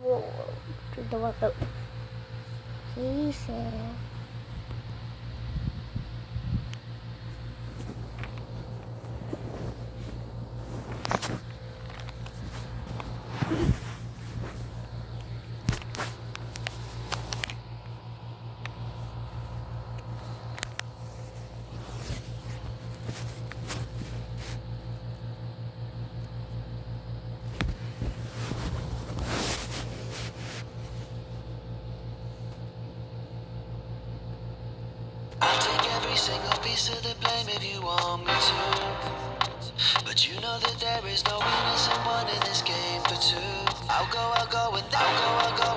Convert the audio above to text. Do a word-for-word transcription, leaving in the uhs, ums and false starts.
Whoa, the workout. He said. I'll take every single piece of the blame if you want me to. But you know that there is no innocent one in this game for two. I'll go, I'll go, and I'll go, I'll go.